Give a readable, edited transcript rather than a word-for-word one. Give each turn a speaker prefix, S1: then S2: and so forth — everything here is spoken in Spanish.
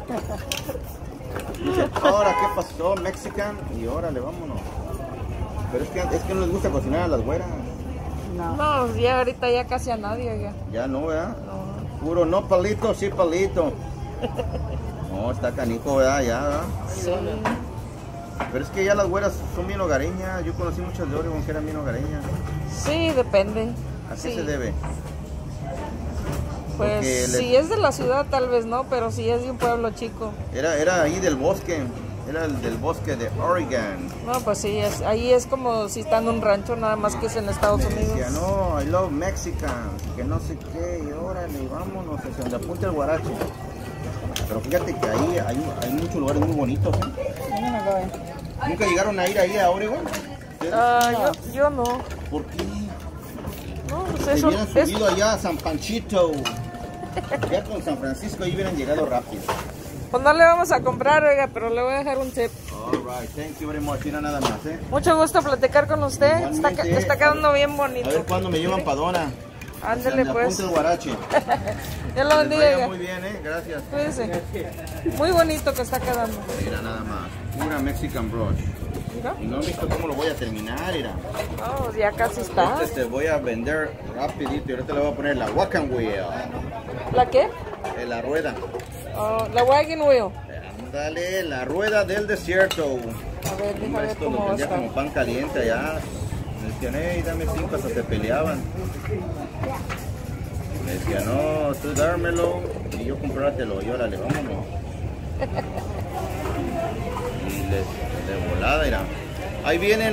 S1: Dice, ahora, ¿qué pasó, Mexican? Y órale, vámonos. Pero es que no les gusta cocinar a las güeras.
S2: No, ya ahorita ya casi a nadie, oiga.
S1: Ya no, ¿verdad?
S2: No.
S1: Puro no palito, sí palito. No, está canijo, ¿verdad? Ya, ¿verdad?
S2: Sí.
S1: Pero es que ya las güeras son bien hogareñas. Yo conocí muchas de Oregon que eran bien hogareñas.
S2: Sí, depende.
S1: ¿A qué
S2: Sí.
S1: se debe?
S2: Pues
S1: Porque
S2: si es de la ciudad tal vez no, pero si es de un pueblo chico.
S1: Era ahí del bosque. Era el del bosque de Oregon.
S2: No, pues sí, ahí es como si está en un rancho, nada más que es en Estados Unidos.
S1: Decía, no, I love Mexicans, que no sé qué, y órale, vámonos, hacia donde apunta el guarache. Pero fíjate que ahí hay muchos lugares muy bonitos, ¿eh? ¿Nunca llegaron a ir ahí a Oregon?
S2: Yo no.
S1: ¿Por qué?
S2: No, pues
S1: Se
S2: eso
S1: hubieran subido allá a San Panchito. Ya con San Francisco ahí hubieran llegado rápido.
S2: pues no le vamos a comprar, oiga, pero le voy a dejar un tip.
S1: Alright, thank you very much. Mira nada más, ¿eh?
S2: Mucho gusto platicar con usted.
S1: Igualmente.
S2: Está quedando bien
S1: A
S2: bonito.
S1: ver cuándo me llevan Padona.
S2: Ándele pues.
S1: Apunta el guarache.
S2: Ya lo
S1: Les
S2: bendiga,
S1: vaya
S2: oiga.
S1: muy bien, gracias.
S2: Cuídese. Muy bonito que está quedando.
S1: Mira nada más, pura Mexican brush.
S2: Mira.
S1: Y no he visto cómo lo voy a terminar, mira.
S2: Oh, ya casi está.
S1: Te voy a vender rapidito y ahorita le voy a poner la wagon wheel.
S2: ¿La qué?
S1: La rueda.
S2: Oh, la wagon wheel.
S1: Ándale, la rueda del desierto.
S2: A ver, déjame ver
S1: Esto lo
S2: cómo va a
S1: vendía
S2: estar.
S1: como pan caliente allá. Me decían, hey, dame 5, hasta se peleaban. Me decía, no, tú dármelo y yo comprártelo. Y órale, vámonos. Y de volada, mira. Ahí vienen.